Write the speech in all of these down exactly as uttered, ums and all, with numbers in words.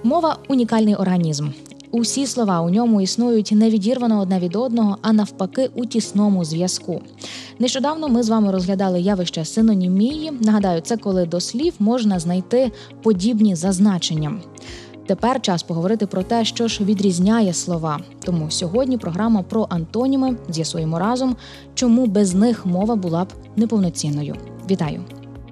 Мова – унікальний організм. Усі слова у ньому існують не відірвано одне від одного, а навпаки у тісному зв'язку. Нещодавно ми з вами розглядали явище синонімії. Нагадаю, це коли до слів можна знайти подібні за значенням. Тепер час поговорити про те, що ж відрізняє слова. Тому сьогодні програма про антоніми. З'ясуємо разом, чому без них мова була б неповноцінною. Вітаю!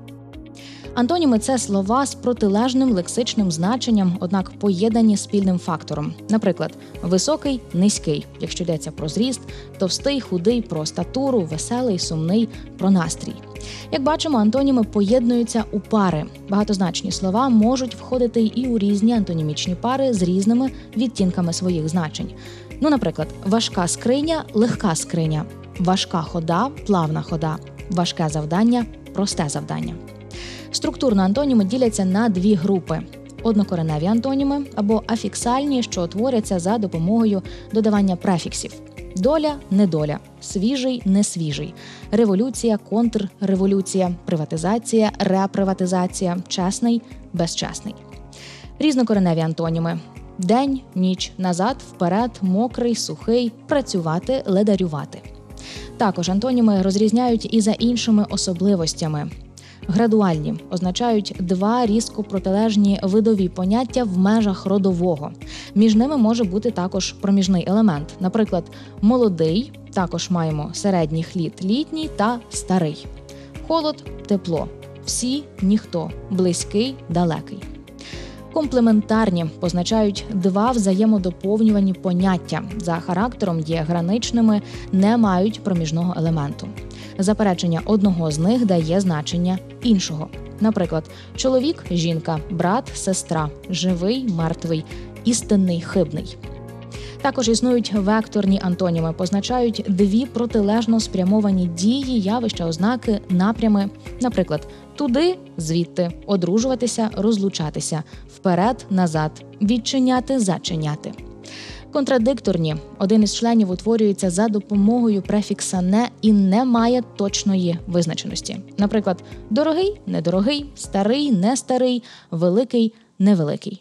Антоніми – це слова з протилежним лексичним значенням, однак поєднані спільним фактором. Наприклад, високий – низький, якщо йдеться про зріст, товстий – худий – про статуру, веселий – сумний – про настрій. Як бачимо, антоніми поєднуються у пари. Багатозначні слова можуть входити і у різні антонімічні пари з різними відтінками своїх значень. Ну, наприклад, важка скриня – легка скриня, важка хода – плавна хода, важке завдання – просте завдання. Структурно антоніми діляться на дві групи – однокореневі антоніми або афіксальні, що утворяться за допомогою додавання префіксів. Доля – недоля, свіжий – несвіжий, революція – контрреволюція, приватизація – реприватизація, чесний – безчесний. Різнокореневі антоніми – день, ніч, назад, вперед, мокрий, сухий, працювати, ледарювати. Також антоніми розрізняють і за іншими особливостями. Градуальні означають два різко протилежні видові поняття в межах родового. Між ними може бути також проміжний елемент. Наприклад, молодий, також маємо середніх літ, літній та старий. Холод, тепло, всі, ніхто, близький, далекий. Комплементарні позначають два взаємодоповнювані поняття. За характером є граничними, не мають проміжного елементу. Заперечення одного з них дає значення іншого. Наприклад, чоловік – жінка, брат – сестра, живий – мертвий, істинний – хибний. Також існують векторні антоніми, позначають дві протилежно спрямовані дії, явища, ознаки, напрями. Наприклад, туди – звідти, одружуватися – розлучатися, вперед – назад, відчиняти – зачиняти. Контрадикторні. Один із членів утворюється за допомогою префікса «не» і не має точної визначеності. Наприклад, дорогий – недорогий, старий – не старий, великий – невеликий.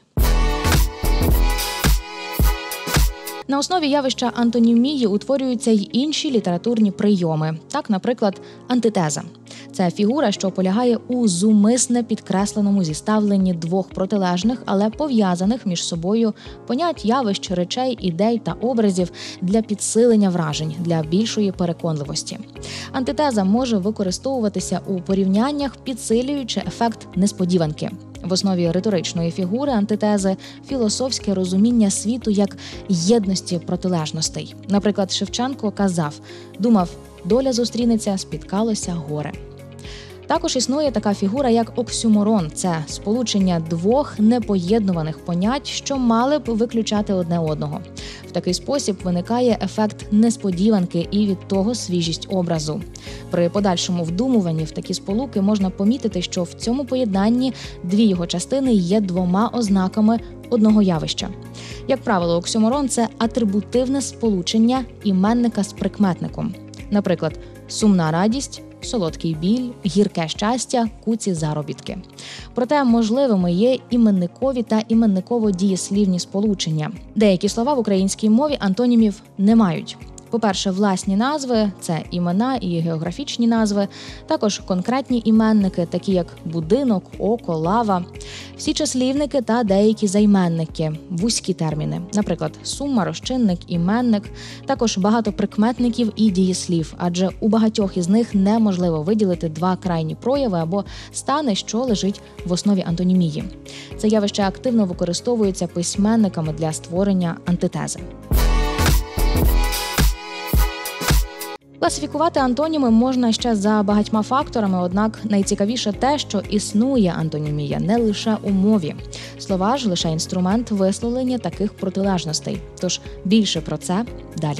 На основі явища антонімії утворюються й інші літературні прийоми. Так, наприклад, антитеза. Це фігура, що полягає у зумисне підкресленому зіставленні двох протилежних, але пов'язаних між собою понять, явищ, речей, ідей та образів для підсилення вражень, для більшої переконливості. Антитеза може використовуватися у порівняннях, підсилюючи ефект несподіванки. В основі риторичної фігури антитези – філософське розуміння світу як єдності протилежностей. Наприклад, Шевченко казав: «Думав, доля зустрінеться, спіткалося горе». Також існує така фігура, як оксюморон – це сполучення двох непоєднуваних понять, що мали б виключати одне одного. В такий спосіб виникає ефект несподіванки і від того свіжість образу. При подальшому вдумуванні в такі сполуки можна помітити, що в цьому поєднанні дві його частини є двома ознаками одного явища. Як правило, оксюморон – це атрибутивне сполучення іменника з прикметником. Наприклад, сумна радість, солодкий біль, гірке щастя, куці заробітки. Проте можливими є іменникові та іменниково-дієслівні сполучення. Деякі слова в українській мові антонімів не мають. По-перше, власні назви – це імена і географічні назви, також конкретні іменники, такі як будинок, око, лава, всі числівники та деякі займенники, вузькі терміни, наприклад, сума, розчинник, іменник, також багато прикметників і дієслів, адже у багатьох із них неможливо виділити два крайні прояви або стани, що лежить в основі антонімії. Це явище активно використовується письменниками для створення антитези. Класифікувати антоніми можна ще за багатьма факторами, однак найцікавіше те, що існує антонімія не лише у мові. Слова ж – лише інструмент висловлення таких протилежностей. Тож більше про це далі.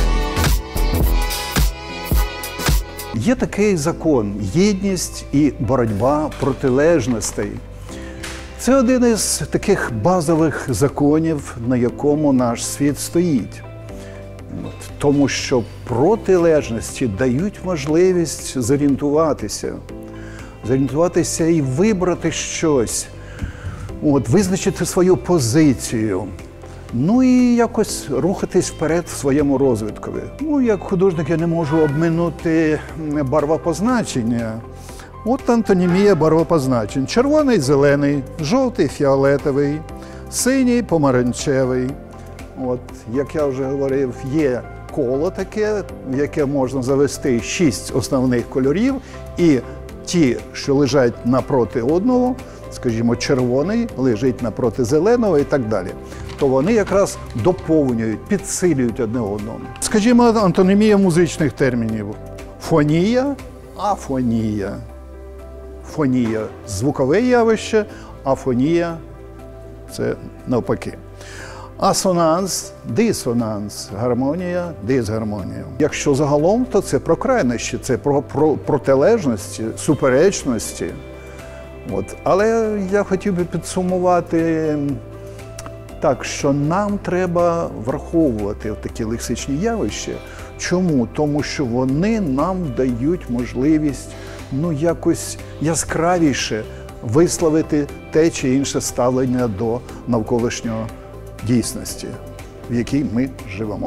Є такий закон – єдність і боротьба протилежностей. Це один із таких базових законів, на якому наш світ стоїть. Тому що протилежності дають можливість зорієнтуватися. Зорієнтуватися і вибрати щось. от, визначити свою позицію. Ну і якось рухатись вперед в своєму розвиткові. Ну, як художник я не можу обминути барвопозначення. От антонімія барвопозначень. Червоний – зелений, жовтий – фіолетовий, синій – помаранчевий. От, як я вже говорив, є коло таке, в яке можна завести шість основних кольорів, і ті, що лежать напроти одного, скажімо, червоний лежить напроти зеленого і так далі, то вони якраз доповнюють, підсилюють одне одного. Скажімо, антонімія музичних термінів. Фонія, афонія. Фонія – звукове явище, афонія – це навпаки. Асонанс, дисонанс, гармонія, дисгармонія. Якщо загалом, то це про крайнощі, це про, про протилежності, суперечності. От. Але я хотів би підсумувати так, що нам треба враховувати такі лексичні явища. Чому? Тому що вони нам дають можливість ну, якось яскравіше висловити те чи інше ставлення до навколишнього дійсності, в якій ми живемо.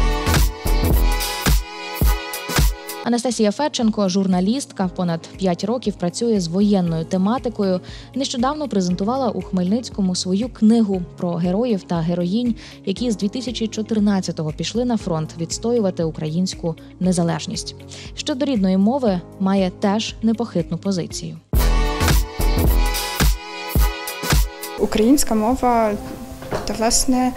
Анастасія Федченко, журналістка, понад п'ять років працює з воєнною тематикою. Нещодавно презентувала у Хмельницькому свою книгу про героїв та героїнь, які з дві тисячі чотирнадцятого пішли на фронт відстоювати українську незалежність. Щодо рідної мови, має теж непохитну позицію. Українська мова, та, власне,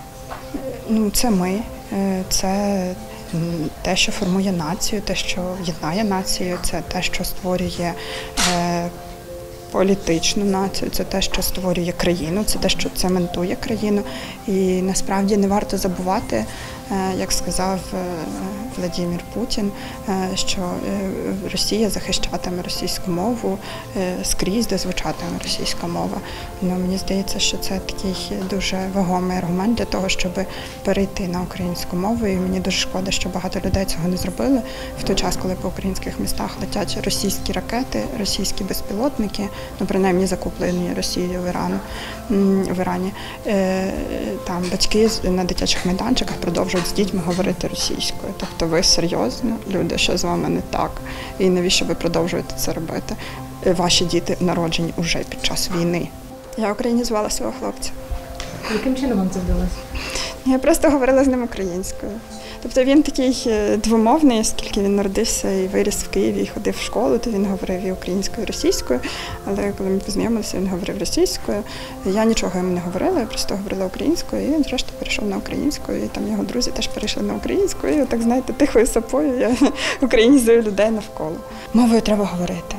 ну, це ми, це те, що формує націю, те, що єднає націю, це те, що створює е, політичну націю, це те, що створює країну, це те, що цементує країну. І насправді не варто забувати, е, як сказав е, Владимир Путін, е, що е, Росія захищатиме російську мову е, скрізь, де звучатиме російська мова. Ну, мені здається, що це такий дуже вагомий аргумент для того, щоб перейти на українську мову. І мені дуже шкода, що багато людей цього не зробили в той час, коли по українських містах летять російські ракети, російські безпілотники, ну, принаймні закуплені Росією в Ірану, в Ірані. Е, там батьки на дитячих майданчиках продовжують з дітьми говорити російською. Тобто ви серйозно, люди, що з вами не так? І навіщо ви продовжуєте це робити? Ваші діти народжені уже під час війни. Я українізувала свого хлопця. Яким чином вам це вдалося? Я просто говорила з ним українською. Тобто він такий двомовний, оскільки він народився і виріс в Києві, і ходив в школу, то він говорив і українською, і російською. Але коли ми познайомилися, він говорив російською. Я нічого йому не говорила, я просто говорила українською, і він зрештою перейшов на українську. І там його друзі теж перейшли на українську. І так, знаєте, тихою сапою я українізую людей навколо. Мовою треба говорити.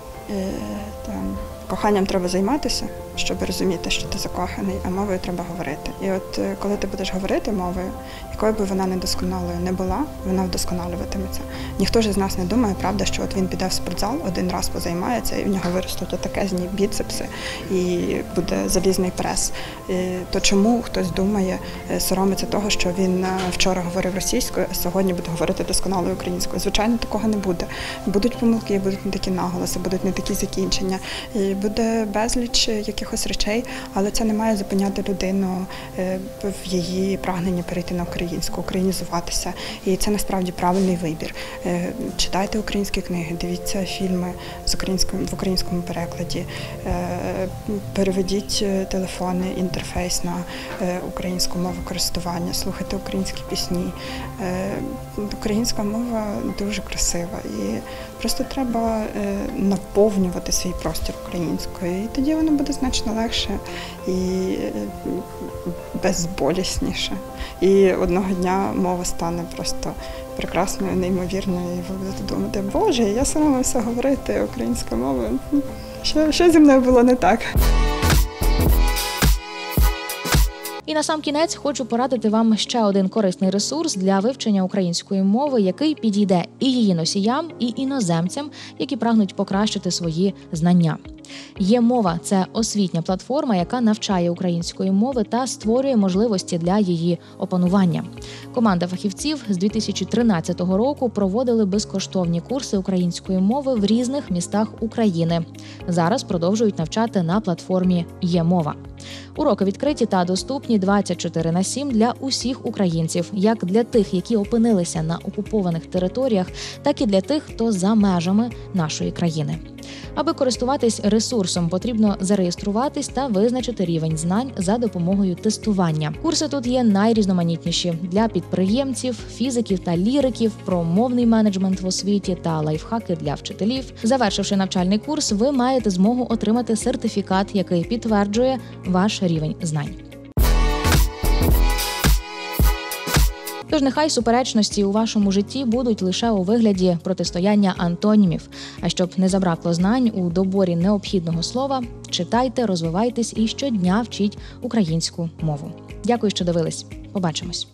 Там, коханням треба займатися, щоб розуміти, що ти закоханий, а мовою треба говорити. І от коли ти будеш говорити мовою, якою би вона недосконалою не була, вона вдосконалюватиметься. Ніхто ж з нас не думає, правда, що от він піде в спортзал, один раз позаймається, і в нього виростуть отакезні біцепси, і буде залізний прес. І то чому хтось думає, соромиться того, що він вчора говорив російською, а сьогодні буде говорити досконалою українською? Звичайно, такого не буде. Будуть помилки, будуть не такі наголоси, будуть не такі закінчення, і буде безліч якихось речей, але це не має зупиняти людину в її прагненні перейти на українську, українізуватися. І це насправді правильний вибір. Читайте українські книги, дивіться фільми з українським, в українському перекладі, переведіть телефони, інтерфейс на українську мову користування, слухайте українські пісні. Українська мова дуже красива і просто треба наповнювати свій простір українською. І тоді воно буде значно легше і безболісніше. І одного дня мова стане просто прекрасною, неймовірною, і ви будете думати, Боже, я соромився говорити українською мовою. Що, що зі мною було не так? І на сам кінець хочу порадити вам ще один корисний ресурс для вивчення української мови, який підійде і її носіям, і іноземцям, які прагнуть покращити свої знання. Є-мова – це освітня платформа, яка навчає української мови та створює можливості для її опанування. Команда фахівців з дві тисячі тринадцятого року проводили безкоштовні курси української мови в різних містах України. Зараз продовжують навчати на платформі Є-мова. Уроки відкриті та доступні двадцять чотири на сім для усіх українців, як для тих, які опинилися на окупованих територіях, так і для тих, хто за межами нашої країни. Аби користуватись ресурсом, потрібно зареєструватись та визначити рівень знань за допомогою тестування. Курси тут є найрізноманітніші – для підприємців, фізиків та ліриків, про мовний менеджмент в освіті та лайфхаки для вчителів. Завершивши навчальний курс, ви маєте змогу отримати сертифікат, який підтверджує ваш рівень знань. Тож нехай суперечності у вашому житті будуть лише у вигляді протистояння антонімів. А щоб не забракло знань у доборі необхідного слова, читайте, розвивайтесь і щодня вчіть українську мову. Дякую, що дивились. Побачимось.